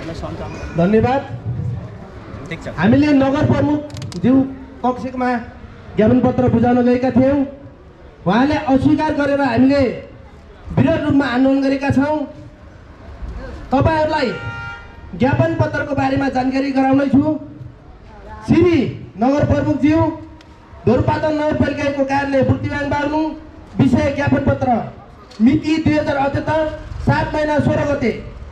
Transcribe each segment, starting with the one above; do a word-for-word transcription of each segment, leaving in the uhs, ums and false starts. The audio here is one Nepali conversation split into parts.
धन्यवाद। हामीले नगर प्रमुख ज्यू कक्षमा ज्ञापन पत्र बुझाउन गएका थियौँ। उहाँले अस्वीकार गरेर हामीले विरोध रूपमा आन्दोलन गरेका छौँ। तपाईहरुलाई ज्ञापन पत्रको बारेमा जानकारी गराउँदै छु। श्री नगर प्रमुख ज्यू, ढोरपाटन नगरपालिकाको कार्यालय बुर्तिवाङ बाग्लुङ विषय ज्ञापन पत्र मिति दुई हजार अठहत्तर सात महिना सोह्र गते।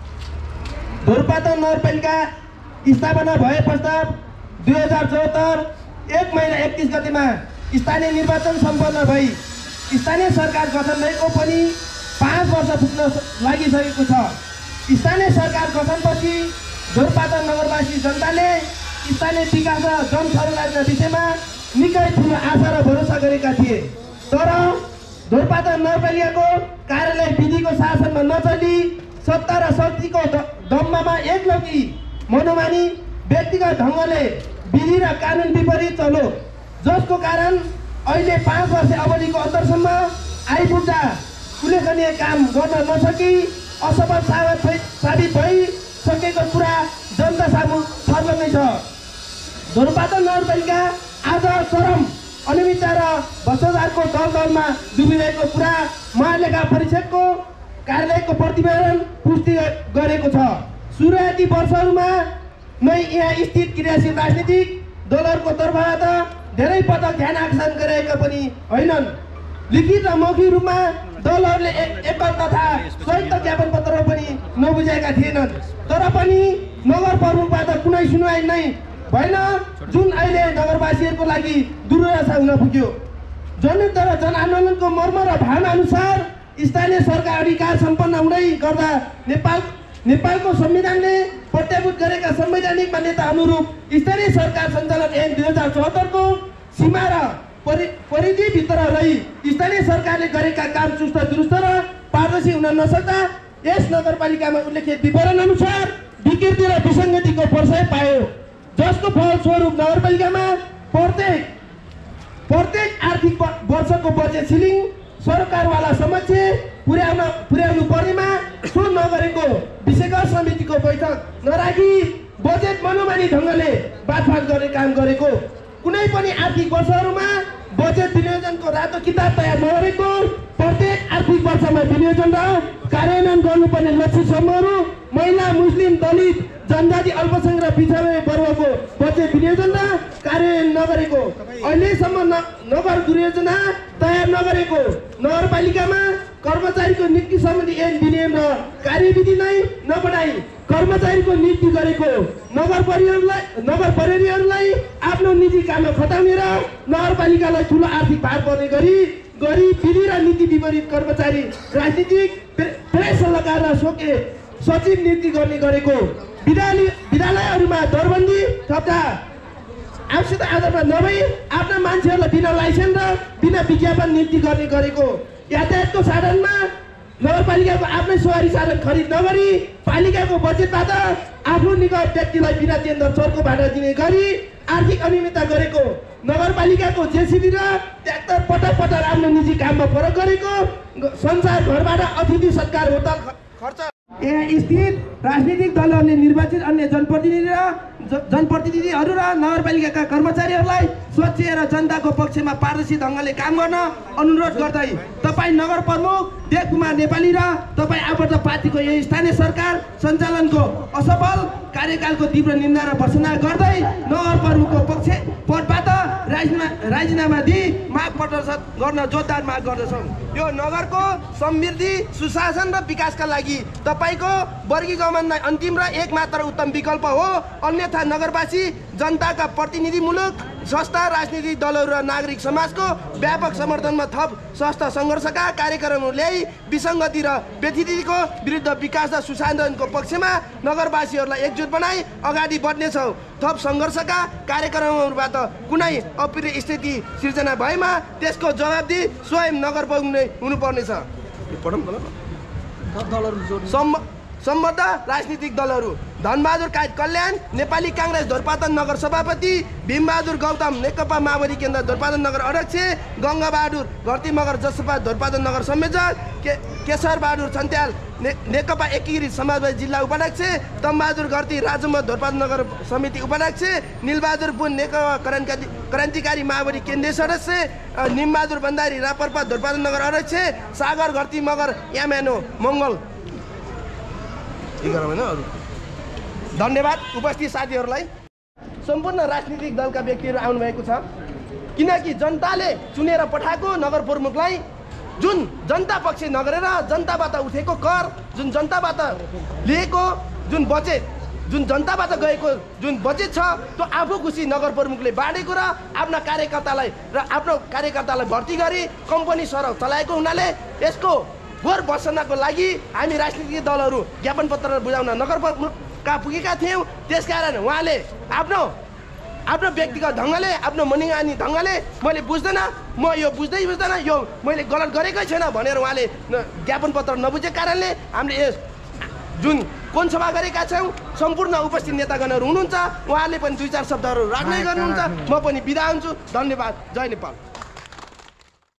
ढोरपाटन नगरपालिका स्थापना भए पश्चात दुई हजार चौहत्तर एक महिना एकतीस गतेमा स्थानीय निर्वाचन सम्पन्न भई स्थानीय सरकार गठन भएको पनि पाँच वर्ष पुग्न लागिसकेको छ। स्थानीय सरकार गठनपछि ढोरपाटन नगरवासी जनताले स्थानीय विकास र जनसंरचना विषयमा निकै ठुलो आशा र भरोसा गरेका थिए। तर ढोरपाटन नगरपालिकाको कार्यालय विधिको शासनमा नचली सत्ता र शक्तिको दम्बमा एकलौटी मनोमानी व्यक्तिगत ढङ्गले विधि र कानुन विपरीत चल्यो, जसको कारण अहिले पाँच वर्ष अवधिको अन्तरसम्म आइपुग्दा उल्लेखनीय काम गर्न नसकी असफल साबित भइसकेको कुरा जनता सामु सर्वज्ञ छ। ढोरपाटन नगरपालिका आज चरम अनियमितता र भ्रष्टाचारको दलदलमा डुबिरहेको कुरा महालेखा परीक्षकको कार्यालयको प्रतिवेदन पुष्टि गरेको छ। सुरुवाती वर्षहरूमा नै यहाँ स्थित क्रियाशील राजनीतिक दलहरूको तर्फबाट धेरै पटक ध्यान आकर्षण गरेका पनि होइनन्। लिखित र मौखिक रूपमा दलहरूले एकल तथा संयुक्त ज्ञापन पत्र पनि नबुझेका थिएनन्। तर पनि नगर प्रमुखबाट कुनै सुनवाई नै भएन, जुन अहिले नगरवासीहरूको लागि दुर्दशा हुन पुग्यो। जनयुद्ध र जनआन्दोलनको मर्म र भावना अनुसार स्थानीय सरकार अधिकार सम्पन्न हुँदै गर्दा नेपाल नेपालको संविधानले प्रत्याभूत गरेका संवैधानिक मान्यता अनुरूप स्थानीय सरकार सञ्चालन ऐन दुई हजार चौहत्तरको सीमा र परि परिधिभित्र रही स्थानीय सरकारले गरेका काम चुस्त दुरुस्त र पारदर्शी हुन नसक्दा यस नगरपालिकामा उल्लेखित विवरण अनुसार विकृति र विसङ्गतिको परिचय पायो, जसको फलस्वरूप नगरपालिकामा प्रत्येक प्रत्येक आर्थिक वर्षको बजेट सिलिङ सरकारवाला समक्ष पुर्याउन पुर्याउनु पर्नेमा सो नगरेको विषयगत समितिको बैठक नराखी बजेट मनोमानी ढङ्गले बाँडफाँड गर्ने काम गरेको, कुनै पनि आर्थिक वर्षहरूमा बजेट विनियोजनको रातो किताब तयार नगरेको, प्रत्येक आर्थिक वर्षमा विनियोजन र कार्यान्वयन गर्नुपर्ने लक्षित समूहहरू महिला, मुस्लिम, दलित, जनजाति, अल्पसङ्ख्यक र पिछडिए वर्गको बजेट विनियोजन र कार्यान्वयन नगरेको, अहिलेसम्म नगर दुर्योजना तयार नगरेको, नगरपालिकामा कर्मचारीको नियुक्ति सम्बन्धी ऐन विनियम र कार्यविधि नै नबनाई कर्मचारीको नियुक्ति गरेको, नगर परिवारलाई नगर प्रहरीहरूलाई आफ्नो निजी काममा खटाउने र नगरपालिकालाई ठुलो आर्थिक भार पर्ने गरी गरी विधि र नीति विपरीत कर्मचारी, राजनीतिक प्रेस सल्लाहकार र सोके सचिव नियुक्ति गर्ने गरेको, विद्यालय विद्यालयहरूमा दरबन्दी तथा आवश्यकता आधारमा नभई आफ्ना मान्छेहरूलाई बिना लाइसेन्स र बिना विज्ञापन नियुक्ति गर्ने गरेको, यातायातको साधनमा नगरपालिकाको आफ्नै सवारी साधन खरिद नगरी पालिकाको बजेटबाट आफ्नो निकट व्यक्तिलाई बिना टेन्डर चर्को भाडा दिने गरी आर्थिक अनियमितता गरेको, नगरपालिकाको जेसिबी र ट्र्याक्टर पटक पटक आफ्नो निजी काममा प्रयोग गरेको, संसार घरबाट अतिथि सत्कार होटल खर्च यहाँ स्थित राजनीतिक दलहरूले निर्वाचित अन्य जनप्रतिनिधि र जनप्रतिनिधिहरू र नगरपालिकाका कर्मचारीहरूलाई स्वच्छ र जनताको पक्षमा पारदर्शी ढङ्गले काम गर्न अनुरोध गर्दै तपाईँ नगर प्रमुख देवकुमार नेपाली र तपाईँ आबद्ध पार्टीको यही स्थानीय सरकार सञ्चालनको असफल कार्यकालको तीव्र निन्दा र भर्त्सना गर्दै नगर प्रमुखको पक्ष पदबाट राजीनामा राजीनामा दिई माग प्रदर्शन गर्न जोरदार माग गर्दछौँ। यो नगरको समृद्धि, सुशासन र विकासका लागि तपाईँको वर्गीकरण नै अन्तिम र एकमात्र उत्तम विकल्प हो, अन्यथा नगरवासी जनताका प्रतिनिधिमूलक संस्था, राजनीतिक दलहरू र नागरिक समाजको व्यापक समर्थनमा थप स्वस्थ सङ्घर्षका कार्यक्रमहरू ल्याई विसङ्गति र व्यथितिको विरुद्ध विकास र सुशासनको पक्षमा नगरवासीहरूलाई एकजुट बनाई अगाडि बढ्नेछौँ। थप सङ्घर्षका कार्यक्रमहरूबाट कुनै अप्रिय स्थिति सिर्जना भएमा त्यसको जवाबदेही स्वयं नगर प्रमुख नै हुनुपर्नेछ। सम्बद्ध राजनीतिक दलहरू धनबहादुर कायत कल्याण नेपाली काङ्ग्रेस धोरपातन नगर सभापति, भीमबहादुर गौतम नेकपा माओवादी केन्द्र धोरपातन नगर अध्यक्ष, गङ्गाबहादुर घरती मगर जसपा धोरपातन नगर संयोजक, के केशर बहादुर छन्त्याल ने, नेकपा एकीकृत समाजवादी जिल्ला उपाध्यक्ष, तमबहादुर घरती राजम्म धोरपातन नगर समिति उपाध्यक्ष, निलबहादुर पुन नेकपा क्रान्ति क्रान्तिकारी माओवादी केन्द्रीय सदस्य, निमबहादुर भण्डारी रापरपा धोरपातन नगर अध्यक्ष, सागर घरती मगर एमएनओ मङ्गल। धन्यवाद उपस्थित साथीहरूलाई। सम्पूर्ण राजनीतिक दलका व्यक्तिहरू आउनुभएको छ, किनकि जनताले चुनेर पठाएको नगर प्रमुखलाई जुन जनता पक्ष नगरेर जनताबाट उठेको कर, जुन जनताबाट लिएको जुन बजेट, जुन जनताबाट गएको जुन बजेट छ त्यो आफू खुसी नगर प्रमुखले बाँडेको र आफ्ना कार्यकर्तालाई र आफ्नो कार्यकर्तालाई भर्ती गरी कम्पनी सरह चलाएको हुनाले यसको गोर बसनको लागि हामी राजनीतिक दलहरू ज्ञापन पत्र बुझाउन नगर प्रमुखका पुगेका थियौँ। त्यसकारण उहाँले आफ्नो आफ्नो व्यक्तिगत ढङ्गले, आफ्नो मनिगानी ढङ्गले मैले बुझ्दैन, म यो बुझ्दै बुझ्दैन, यो मैले गलत गरेकै छैन भनेर उहाँले ज्ञापन पत्र नबुझेको कारणले हामीले यस जुन कोन सभा गरेका छौँ, सम्पूर्ण उपस्थित नेतागणहरू हुनुहुन्छ, उहाँले पनि दुई चार शब्दहरू राख्दै गर्नुहुन्छ। म पनि बिदा हुन्छु। धन्यवाद। जय नेपाल।